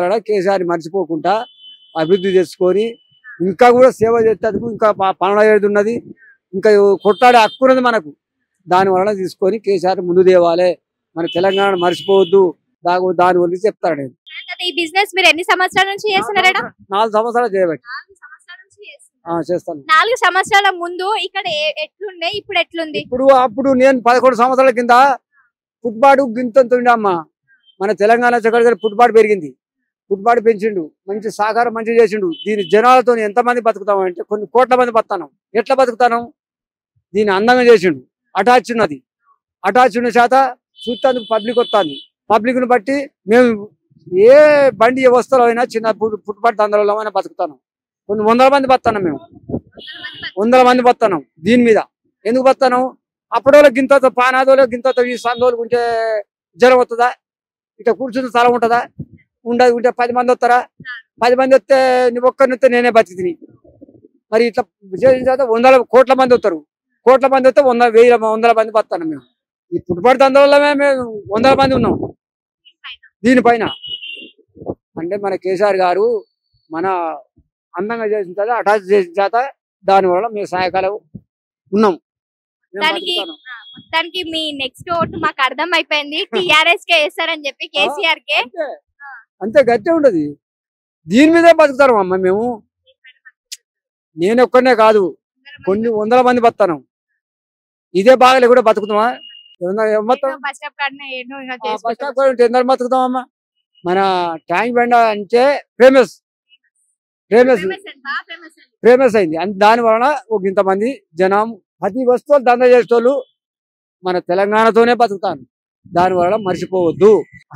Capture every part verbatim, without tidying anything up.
వలన కేసీఆర్ మర్చిపోకుండా అభివృద్ధి చేసుకొని ఇంకా కూడా సేవ చేసేందుకు ఇంకా పనులు అయ్యేది ఉన్నది, ఇంకా కొట్లాడే హక్కు ఉన్నది మనకు. దాని వలన తీసుకొని కేసీఆర్ ముందు తేవాలి, మన తెలంగాణ మర్చిపోవద్దు, దాని దాని గురించి చెప్తాను నేను. ఈ బిజినెస్ మీరు ఎన్ని సంవత్సరాల నుంచి చేస్తున్నారా? నాలుగు సంవత్సరాలు చేయబట్టి చేస్తాను. నాలుగు సంవత్సరాల ముందు ఇక్కడ ఎట్లుండే, ఇప్పుడు ఎట్లుంది? ఇప్పుడు అప్పుడు నేను పదకొండు సంవత్సరాల కింద ఫుట్బాల్ గింతంత అమ్మా, మన తెలంగాణ చక్కగా ఫుట్బాల్ పెరిగింది, ఫుట్బాల్ పెంచిండు, మంచి సహకారం మంచిగా చేసిండు. దీని జనాలతో ఎంతమంది బతుకుతాం అంటే కొన్ని కోట్ల మంది బతున్నాం. ఎట్లా బతుకుతాను? దీన్ని అందంగా చేసిండు. అటాచ్ ఉన్నది, అటాచ్ ఉన్న చేత చూస్తాను పబ్లిక్ వస్తుంది. పబ్లిక్ను బట్టి మేము ఏ బండి ఏ వస్తువులు అయినా చిన్న ఫుట్బాల్ దందలలో అయినా బతుకుతాను. కొన్ని వందల మంది బతున్నాం, మేము వందల మంది బతున్నాం. దీని మీద ఎందుకు బతున్నాం? అప్పుడోళ్ళకి గింత పానాదోలో గింత ఈ సందోళ్ళకు ఉంటే జ్వరం వస్తుందా? ఇట్లా కూర్చుని స్థలం ఉంటుందా? ఉండదు. ఉంటే పది మంది వస్తారా? పది మంది వస్తే నువ్వు ఒక్కరిని వస్తే నేనే బతికితిని. మరి ఇట్లా చేసిన తర్వాత వందల కోట్ల మంది వస్తారు. కోట్ల మంది వస్తే వంద వెయ్యి వందల మంది బతాను. మేము ఈ ఫుట్బాల్ దందలమే మేము వందల మంది ఉన్నాం. దీనిపైన అంటే మన కేసీఆర్ గారు మన అందంగా చేసిన తర్వాత అటాచ్ చేసిన చేత దానివల్ల మేము సహాయకాలం ఉన్నాం. మొత్తానికి మీ నెక్స్ట్ ఓటు మాకు అర్థం అయిపోయింది, టిఆర్ఎస్ కే వేస్తారని చెప్పి, కేసీఆర్ కే. అంతే గట్టే ఉండదు. దీని మీదే బతుకుతారు అమ్మ మేము. నేను ఒక్కనే కాదు, కొన్ని వందల మంది బతాను. ఇదే బాగా కూడా బతుకుతామా? ఎందరు బతుకుతామమ్మా? మన ట్యాంక్ బండ అంటే ఫేమస్ ఫేమస్ ఫేమస్ అయింది. దాని వలన ఒక ఇంతమంది జనం ప్రతి వస్తువులు దందా చేసేటోళ్ళు మన తెలంగాణతోనే బతుకుతాను. దాని వలన మర్చిపోవద్దు.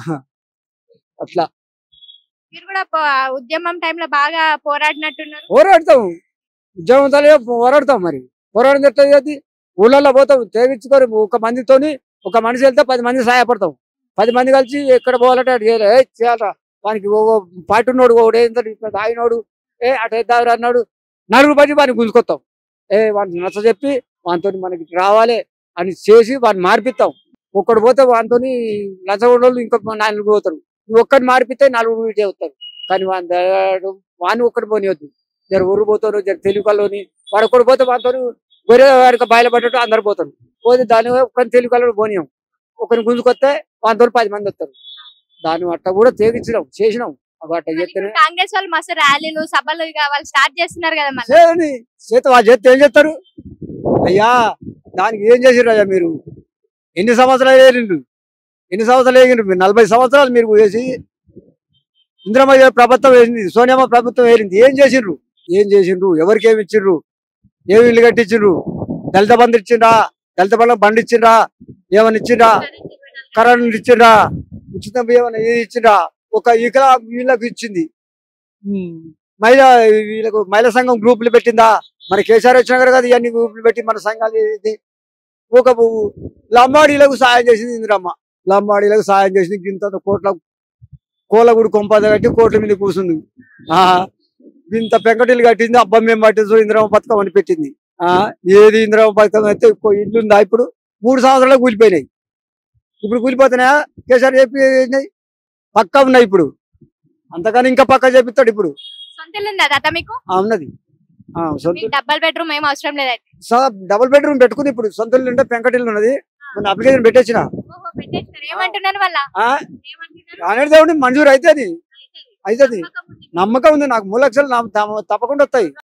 అట్లా మీరు కూడా ఉద్యమం టైంలో బాగా పోరాడినట్టున్నారు. పోరాడతాం, ఉద్యమంతో పోరాడతాం. మరి పోరాడడం ఎట్లా చేసి ఊళ్ళల్లో పోతాం, తెగించుకొని ఒక మందితోని ఒక మనిషి వెళ్తే పది మంది సహాయపడతాం. పది మంది కలిసి ఎక్కడ పోవాలంటే అటు చేయాలరా, వానికి పార్టీ ఉన్నోడు ఏంటంటే తాగినోడు ఏ అటు ఎద్దారు అన్నాడు, నలుగురు పడి వాడిని గుంజుకొస్తాం. ఏ వాడిని నచ్చ చెప్పి వానితో మనకి రావాలి అని చేసి వాడిని మార్పిస్తాం. ఒక్కడు పోతే వానితో నచ్చగొండోళ్ళు ఇంకొక నలుగురు పోతారు. ఒక్కడిని మార్పితే నలుగురు ఇటే వస్తారు. కానీ వాని వాడిని ఒక్కటి పోనివద్దు. జర ఊరు పోతారు, జర తెలుగులోని వాడు ఒక్కడు పోతే వానితో గొర్రె వారికి బయలుపడ్డట్టు అందరు పోతారు. పోతే దాని ఒక్కరిని తెలుగులో పోనీయం, ఒకరిని గుంజుకొస్తే వానితో పది మంది వస్తారు. దాన్ని అట్లా కూడా తేగించడం చేసినాం. కాంగ్రెస్ వాళ్ళు మస్తు ర్యాలీలు సభలు వాళ్ళు స్టార్ట్ చేస్తున్నారు కదా, చేత వాళ్ళు చేస్తే ఏం చేస్తారు అయ్యా? దానికి ఏం చేసారు అయ్యా? మీరు ఎన్ని సంవత్సరాలు వేరిండ్రు? ఎన్ని సంవత్సరాలు వేగిండ్రు? మీరు నలభై సంవత్సరాలు మీరు వేసి ఇందిరమ్మ ప్రభుత్వం వేసింది, సోనియమ్మ ప్రభుత్వం వేరింది. ఏం చేసిండ్రు? ఏం చేసిండ్రు? ఎవరికి ఏమి ఇచ్చిండ్రు? ఏమి ఇల్లు కట్టించిండ్రు? దళిత బంధు ఇచ్చిండ్రా? దళిత బంధు బండి ఇచ్చిండ్రా? ఏమన్నా ఇచ్చిండ్రా? కరెంట్ ఇచ్చిండ్రా? ఉచితం ఏమన్నా ఇచ్చిండ్రా? ఒక ఈకల వీళ్ళకు ఇచ్చింది. మహిళా వీళ్ళకు మహిళా సంఘం గ్రూపులు పెట్టిందా? మన కేసీఆర్ వచ్చినా కదా ఇవన్నీ గ్రూపులు పెట్టి మన సంఘాలు చేసింది. ఒక లంబాడీలకు సాయం చేసింది ఇందిరమ్మ. లంబాడీలకు సాయం చేసింది. ఇంత కోట్ల కోళ్ళగుడి కొంపద కట్టి కోట్ల మీద కూర్చుంది. ఆ ఇంత పెంకటిల్లు కట్టింది. అబ్బా మేము పట్టించు ఇందిరమ్మ పథకం అని పెట్టింది. ఆ ఏది ఇందిరమ్మ పథకం అయితే ఇల్లుందా? ఇప్పుడు మూడు సంవత్సరాలు కూలిపోయినాయి. ఇప్పుడు కూలిపోతున్నాయా? కేసీఆర్ చెప్పి పక్కా ఉన్నాయి. ఇప్పుడు అంతకని ఇంకా పక్కా చేపిస్తాడు. ఇప్పుడు ఉన్నది డబుల్ బెడ్రూమ్ ఏం అవసరం లేదు. డబుల్ బెడ్రూమ్ పెట్టుకుని ఇప్పుడు సొంత ఇల్లు ఉంటే పెంకటిల్లు ఉన్నది. మన అప్లికేషన్ పెట్టేసిన దేవుడి మంజూరు అయితే అది అవుతుంది. నమ్మకం ఉంది నాకు. మూడు లక్షలు తప్పకుండా వస్తాయి.